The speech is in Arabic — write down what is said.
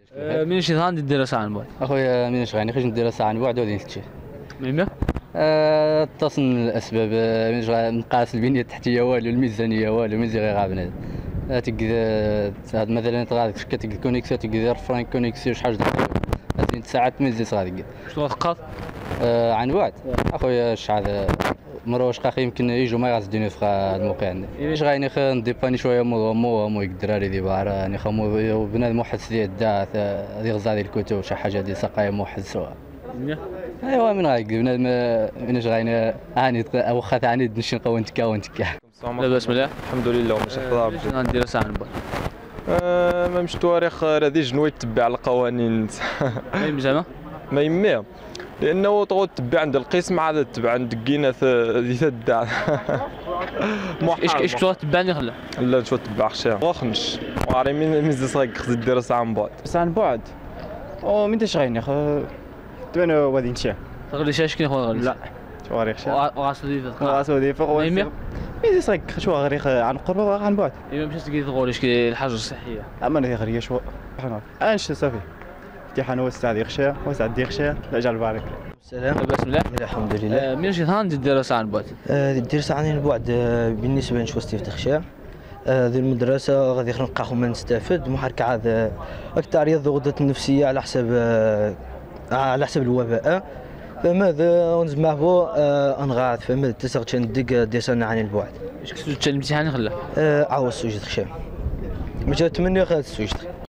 من شي ثان الدراسة عن بعد اخويا من غاني خرج الدراسه عن بعد ودي نتشي ميمة اتصل الاسباب من نقاس البنيه التحتيه والو الميزانيه والو مزي غير غابنا تقدر مثلا تغادر كتقدر كونيكسيون تقدر فرانك كونيكسيون شحال هذه ساعات مزي صغير شنو تقاط عن بعد اخويا شحال مروش خاخي يمكن يجوا ما يغزدوني في الموقع عندي اش غايني نديباني شويه مو الدراري دي بار راني خمو بنادم محس ديال الداعة هذه غزا ديال الكتب شي حاجه ديال سقايه محس سوا ايوا من غايك بنادم مناش غايني هاني واخا ثاني نمشي نقوى نتكا ونتكا لاباس مليح الحمد لله وماشي خضار من شي الدراسة عن بعد ما مش تواريخ هذه جنوي تتبع القوانين ميم زعما ما يميه لانه تقعد تتبع عند القسم عاد تتبع عند كينات ذي تدع ايش تبعني خلا لا شو تتبع خشام واخنش وعاري من صايق خذ الدراسه عن بعد بس عن بعد او من تشغيني انا وادي نشا تغلي شاش كي خويا غلي لا تواريخ شا وغاسدي واسودي فوق ميمة مين صايق شو غريق عن قرب عن بعد مشات كي تقول اش الحاجة الصحية اما انا غريه شو حنا انش صافي امتحان وسع دي خشا وسع دي خشا لا جال بارك السلام. لاباس مليح الحمد لله. من شي ثان الدراسة عن بعد الدراسة عن البعد بالنسبة لشوستي في تخشى هذه المدرسة غادي نلقى خما نستفد محرك عاد أكثر رياضة الغدة النفسية على حسب الوباء فماذا ونزمع بو انغاث فماذا تسغتش ندق ديسان عن البعد اش كنتو الامتحان خلا عاوز سوجد خشام مجا 8 خالد سوجد